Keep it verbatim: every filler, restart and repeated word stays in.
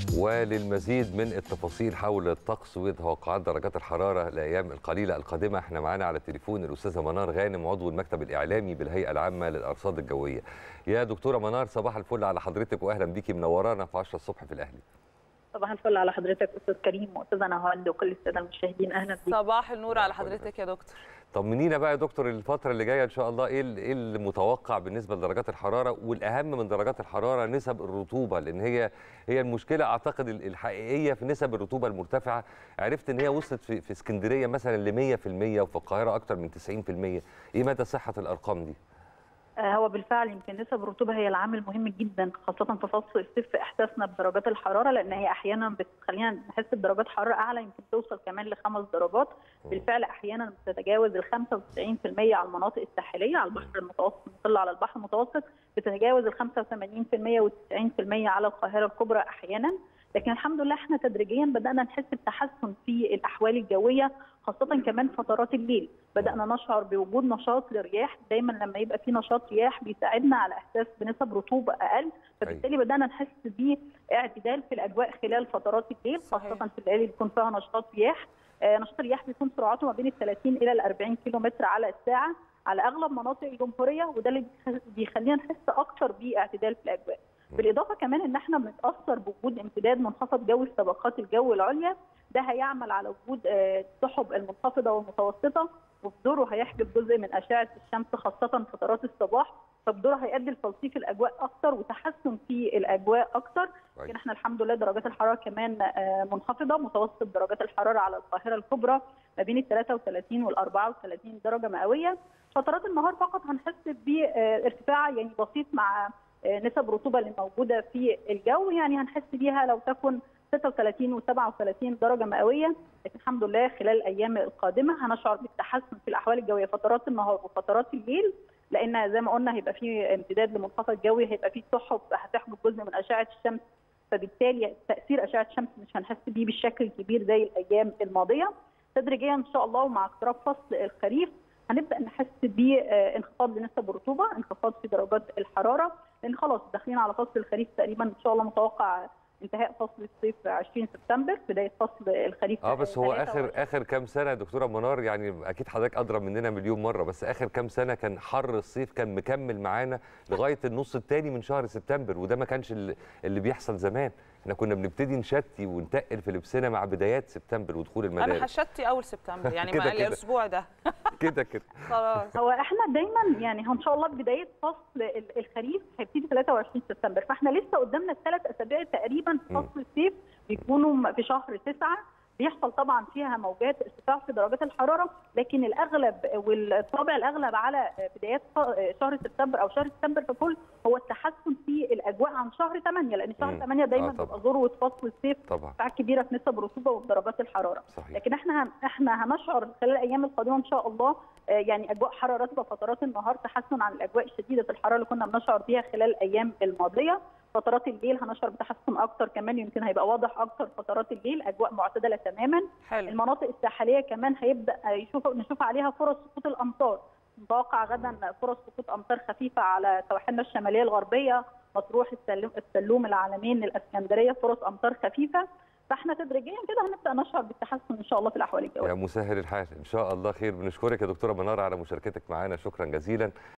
وللمزيد من التفاصيل حول الطقس وتوقعات درجات الحراره الايام القليله القادمه احنا معانا على التليفون الاستاذه منار غانم عضو المكتب الاعلامي بالهيئه العامه للارصاد الجويه. يا دكتوره منار صباح الفل على حضرتك واهلا بيكي منورانا في عشرة الصبح في الاهلي. صباح الفل على حضرتك استاذ كريم واستاذه نهال وكل الساده المشاهدين اهلا بيك. صباح النور على حضرتك يا دكتور. طمنينا بقى يا دكتور الفتره اللي جايه ان شاء الله ايه ايه المتوقع بالنسبه لدرجات الحراره، والاهم من درجات الحراره نسب الرطوبه، لان هي هي المشكله اعتقد الحقيقيه في نسب الرطوبه المرتفعه. عرفت ان هي وصلت في, في اسكندريه مثلا ل مية في المية وفي القاهره اكثر من تسعين في المية. ايه مدى صحه الارقام دي؟ هو بالفعل يمكن نسب الرطوبه هي العامل مهم جدا خاصه في فصل الصيف في احساسنا بدرجات الحراره، لان هي احيانا بتخلينا نحس بدرجات حراره اعلى يمكن توصل كمان لخمس درجات. بالفعل احيانا بتتجاوز ال خمسة وتسعين في المية على المناطق الساحليه، على البحر المتوسط مطل على البحر المتوسط بتتجاوز ال خمسة وثمانين في المية وتسعين في المية على القاهره الكبرى احيانا. لكن الحمد لله احنا تدريجيا بدانا نحس بتحسن في الاحوال الجويه خاصه كمان فترات الليل، بدانا نشعر بوجود نشاط للرياح. دايما لما يبقى في نشاط رياح بيساعدنا على احساس بنسب رطوبه اقل، فبالتالي بدانا نحس باعتدال في الاجواء خلال فترات الليل خاصه في الليالي بيكون فيها نشاط رياح. آه نشاط الرياح بيكون سرعته ما بين ال ثلاثين الى ال أربعين كيلو متر على الساعه على اغلب مناطق الجمهوريه، وده اللي بيخلينا نحس اكثر باعتدال في الاجواء. بالاضافه كمان ان احنا بنتاثر بوجود امتداد منخفض جوي في طبقات الجو العليا، ده هيعمل على وجود السحب المنخفضه والمتوسطه، وبدوره هيحجب جزء من اشعه الشمس خاصه فترات الصباح، فبدوره هيؤدي لتلطيف الاجواء اكثر وتحسن في الاجواء اكثر. لكن احنا الحمد لله درجات الحراره كمان منخفضه، متوسط درجات الحراره على القاهره الكبرى ما بين ال ثلاثة وثلاثين وال أربعة وثلاثين درجه مئويه. فترات النهار فقط هنحس بارتفاع يعني بسيط مع نسب الرطوبه اللي موجوده في الجو، يعني هنحس بيها لو تكن ستة وثلاثين وسبعة وثلاثين درجه مئويه. لكن الحمد لله خلال الايام القادمه هنشعر بالتحسن في الاحوال الجويه فترات النهار وفترات الليل، لان زي ما قلنا هيبقى في امتداد لمنخفض جوي، هيبقى في سحب هتحجب جزء من اشعه الشمس، فبالتالي تاثير اشعه الشمس مش هنحس بيه بالشكل الكبير زي الايام الماضيه. تدريجيا ان شاء الله ومع اقتراب فصل الخريف هنبدا نحس بانخفاض لنسب الرطوبه، انخفاض في درجات الحراره، لان خلاص داخلين على فصل الخريف تقريبا ان شاء الله متوقع انتهاء فصل الصيف عشرين سبتمبر بدايه فصل الخريف. اه بس هو اخر اخر كام سنه يا دكتوره منار، يعني اكيد حضرتك ادرى مننا مليون مره، بس اخر كام سنه كان حر الصيف كان مكمل معانا لغايه النص الثاني من شهر سبتمبر، وده ما كانش اللي بيحصل زمان. احنا كنا بنبتدي نشتي ونتقل في لبسنا مع بدايات سبتمبر ودخول المدارس. انا هشتي اول سبتمبر يعني مع الاسبوع ده كده كده خلاص. هو احنا دايما يعني ان شاء الله بدايه فصل الخريف هيبتدي ثلاثة وعشرين سبتمبر، فاحنا لسه قدامنا الثلاث اسابيع تقريبا في فصل الصيف بيكونوا في شهر تسعة، بيحصل طبعا فيها موجات ارتفاع في درجات الحراره، لكن الاغلب والطابع الاغلب على بدايات شهر سبتمبر او شهر سبتمبر ككل هو التحسن في الاجواء عن شهر ثمانية، لان شهر ثمانية دايما بيبقى آه ذروه فصل الصيف ارتفاعات كبيره في نسب الرطوبه ودرجات الحراره. صحيح. لكن احنا احنا هنشعر خلال الايام القادمه ان شاء الله يعني اجواء حراره رطبه فترات النهار، تحسن عن الاجواء شديده الحراره اللي كنا بنشعر بيها خلال الايام الماضيه. فترات الليل هنشعر بتحسن اكتر كمان، يمكن هيبقى واضح اكتر فترات الليل اجواء معتدله تماما. حلو. المناطق الساحليه كمان هيبدا يشوف نشوف عليها فرص سقوط الامطار، متوقع غدا فرص سقوط امطار خفيفه على سواحلنا الشماليه الغربيه، مطروح، السلوم, السلوم العلمين، الاسكندريه، فرص امطار خفيفه. فاحنا تدريجيا كده هنبدا نشعر بالتحسن ان شاء الله في الاحوال الجويه. يا مسهل الحال ان شاء الله خير. بنشكرك يا دكتوره منار على مشاركتك معنا، شكرا جزيلا.